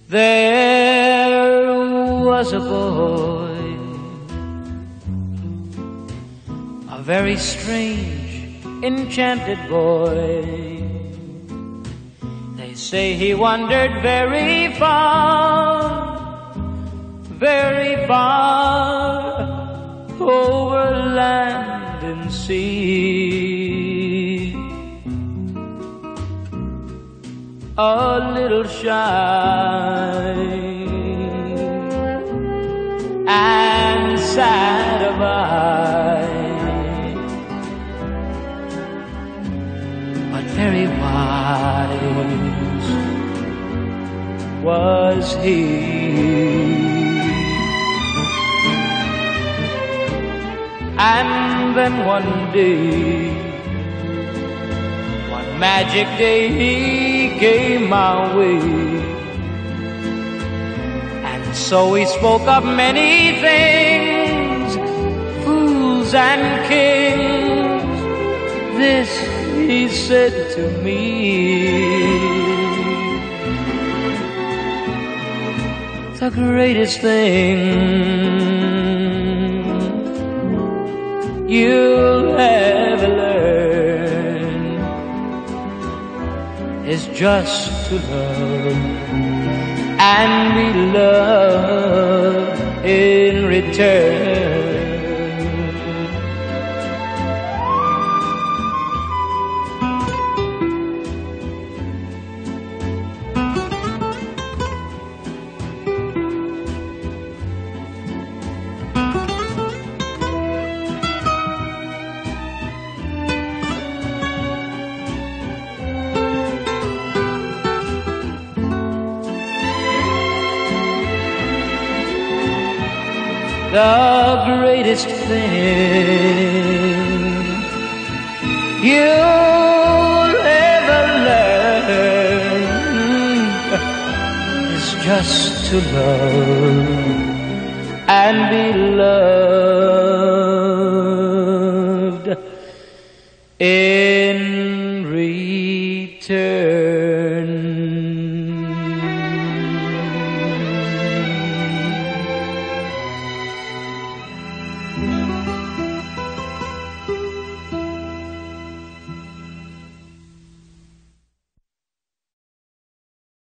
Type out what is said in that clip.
There was a boy, a very strange, enchanted boy. They say he wandered very far, very far, over land and sea. A little shy and sad of eye, but very wise was he. And then one day, one magic day, he came my way. And so he spoke of many things, fools and kings. This he said to me: the greatest thing you'll ever learn is just to love and be loved in return. The greatest thing you'll ever learn is just to love and be